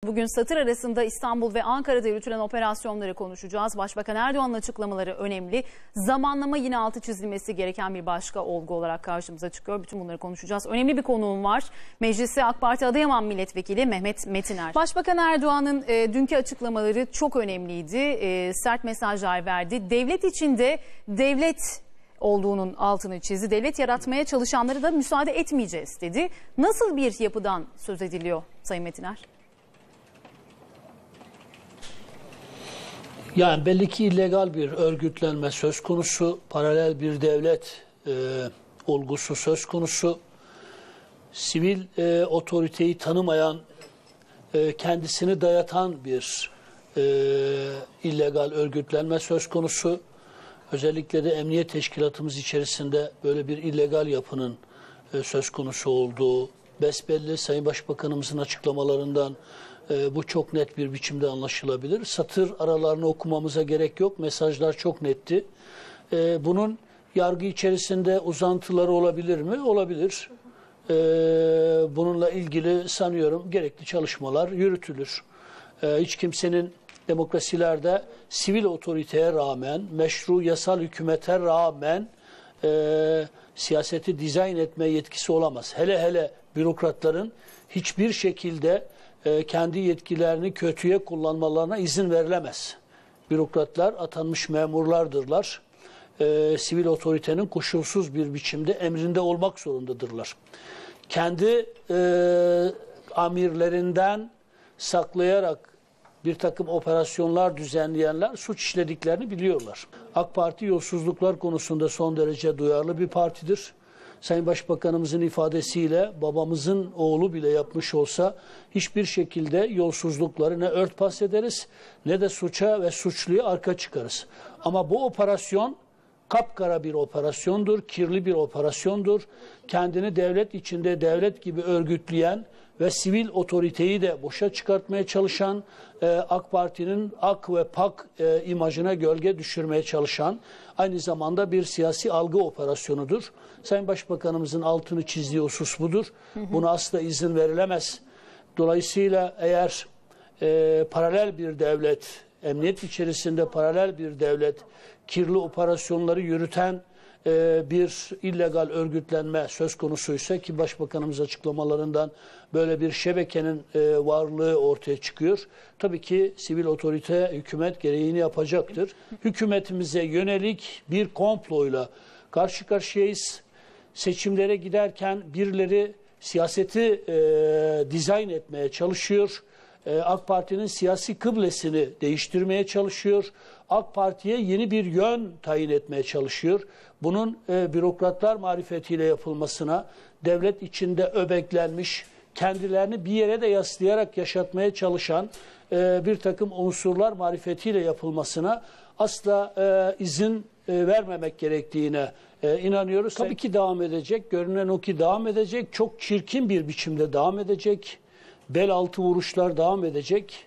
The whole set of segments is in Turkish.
Bugün satır arasında İstanbul ve Ankara'da yürütülen operasyonları konuşacağız. Başbakan Erdoğan'ın açıklamaları önemli. Zamanlama yine altı çizilmesi gereken bir başka olgu olarak karşımıza çıkıyor. Bütün bunları konuşacağız. Önemli bir konuğum var. Meclisi AK Parti Adıyaman Milletvekili Mehmet Metiner. Başbakan Erdoğan'ın dünkü açıklamaları çok önemliydi. Sert mesajlar verdi. Devlet içinde devlet olduğunun altını çizdi. Devlet yaratmaya çalışanları da müsaade etmeyeceğiz dedi. Nasıl bir yapıdan söz ediliyor Sayın Metiner? Yani belli ki illegal bir örgütlenme söz konusu, paralel bir devlet olgusu söz konusu, sivil otoriteyi tanımayan, kendisini dayatan bir illegal örgütlenme söz konusu. Özellikle de emniyet teşkilatımız içerisinde böyle bir illegal yapının söz konusu olduğu besbelli. Sayın Başbakanımızın açıklamalarından bu çok net bir biçimde anlaşılabilir. Satır aralarını okumamıza gerek yok. Mesajlar çok netti. Bunun yargı içerisinde uzantıları olabilir mi? Olabilir. Bununla ilgili sanıyorum gerekli çalışmalar yürütülür. Hiç kimsenin demokrasilerde sivil otoriteye rağmen, meşru yasal hükümete rağmen siyaseti dizayn etme yetkisi olamaz. Hele hele bürokratların hiçbir şekilde kendi yetkilerini kötüye kullanmalarına izin verilemez. Bürokratlar atanmış memurlardırlar. Sivil otoritenin koşulsuz bir biçimde emrinde olmak zorundadırlar. Kendi amirlerinden saklayarak bir takım operasyonlar düzenleyenler suç işlediklerini biliyorlar. AK Parti yolsuzluklar konusunda son derece duyarlı bir partidir. Sayın Başbakanımızın ifadesiyle babamızın oğlu bile yapmış olsa hiçbir şekilde yolsuzlukları ne örtbas ederiz ne de suça ve suçluya arka çıkarız. Ama bu operasyon kapkara bir operasyondur, kirli bir operasyondur. Kendini devlet içinde devlet gibi örgütleyen ve sivil otoriteyi de boşa çıkartmaya çalışan, AK Parti'nin ak ve pak imajına gölge düşürmeye çalışan, aynı zamanda bir siyasi algı operasyonudur. Sayın Başbakanımızın altını çizdiği husus budur. Buna asla izin verilemez. Dolayısıyla eğer paralel bir devlet, emniyet içerisinde paralel bir devlet, kirli operasyonları yürüten bir illegal örgütlenme söz konusuysa ki Başbakanımız açıklamalarından böyle bir şebekenin varlığı ortaya çıkıyor. Tabii ki sivil otorite, hükümet gereğini yapacaktır. Hükümetimize yönelik bir komployla karşı karşıyayız. Seçimlere giderken birileri siyaseti dizayn etmeye çalışıyor. AK Parti'nin siyasi kıblesini değiştirmeye çalışıyor. AK Parti'ye yeni bir yön tayin etmeye çalışıyor. Bunun bürokratlar marifetiyle yapılmasına, devlet içinde öbeklenmiş, kendilerini bir yere de yaslayarak yaşatmaya çalışan bir takım unsurlar marifetiyle yapılmasına asla izin vermemek gerektiğine inanıyoruz. Tabii ki devam edecek. Görünen o ki devam edecek. Çok çirkin bir biçimde devam edecek. Bel altı vuruşlar devam edecek.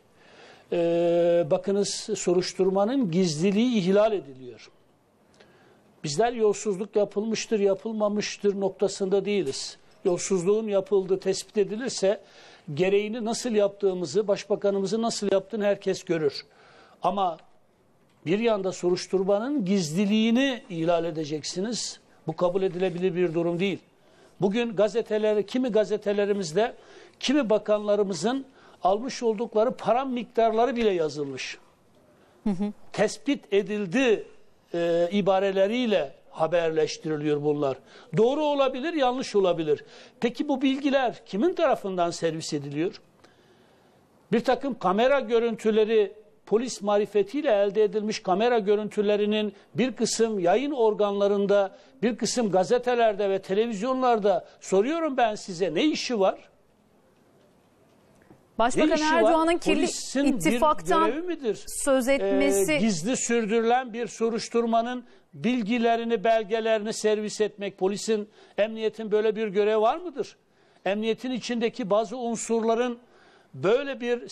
Bakınız soruşturmanın gizliliği ihlal ediliyor. Bizler yolsuzluk yapılmıştır, yapılmamıştır noktasında değiliz. Yolsuzluğun yapıldığı tespit edilirse gereğini nasıl yaptığımızı, başbakanımızın nasıl yaptığını herkes görür. Ama bir yanda soruşturmanın gizliliğini ihlal edeceksiniz. Bu kabul edilebilir bir durum değil. Bugün kimi gazetelerimizde, kimi bakanlarımızın almış oldukları para miktarları bile yazılmış. Tespit edildi ibareleriyle haberleştiriliyor bunlar. Doğru olabilir, yanlış olabilir. Peki bu bilgiler kimin tarafından servis ediliyor? Bir takım kamera görüntüleri, polis marifetiyle elde edilmiş kamera görüntülerinin bir kısım yayın organlarında, bir kısım gazetelerde ve televizyonlarda soruyorum ben size ne işi var? Başbakan Erdoğan'ın kirli ittifaktan söz etmesi... Gizli sürdürülen bir soruşturmanın bilgilerini, belgelerini servis etmek, polisin, emniyetin böyle bir görevi var mıdır? Emniyetin içindeki bazı unsurların böyle bir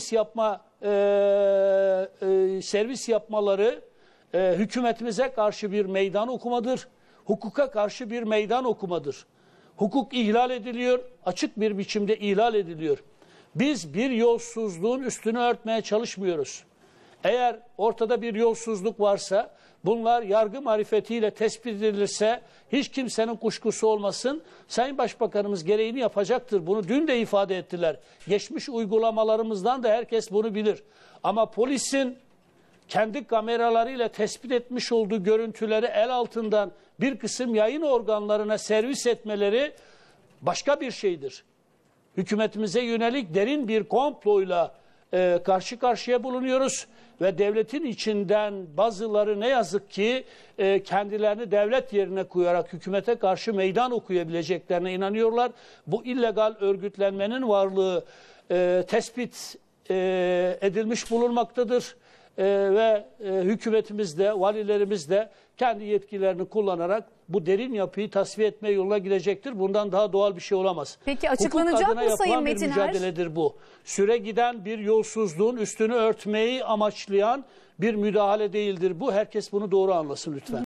servis yapmaları hükümetimize karşı bir meydan okumadır. Hukuka karşı bir meydan okumadır. Hukuk ihlal ediliyor, açık bir biçimde ihlal ediliyor. Biz bir yolsuzluğun üstünü örtmeye çalışmıyoruz. Eğer ortada bir yolsuzluk varsa, bunlar yargı marifetiyle tespit edilirse hiç kimsenin kuşkusu olmasın. Sayın Başbakanımız gereğini yapacaktır. Bunu dün de ifade ettiler. Geçmiş uygulamalarımızdan da herkes bunu bilir. Ama polisin kendi kameralarıyla tespit etmiş olduğu görüntüleri el altından bir kısım yayın organlarına servis etmeleri başka bir şeydir. Hükümetimize yönelik derin bir komployla karşı karşıya bulunuyoruz ve devletin içinden bazıları ne yazık ki kendilerini devlet yerine koyarak hükümete karşı meydan okuyabileceklerine inanıyorlar. Bu illegal örgütlenmenin varlığı tespit edilmiş bulunmaktadır. Ve hükümetimiz de, valilerimiz de kendi yetkilerini kullanarak bu derin yapıyı tasfiye etme yoluna gidecektir. Bundan daha doğal bir şey olamaz. Peki açıklanacak mı Sayın Metiner? Bir mücadeledir bu. Süre giden bir yolsuzluğun üstünü örtmeyi amaçlayan bir müdahale değildir bu. Herkes bunu doğru anlasın lütfen.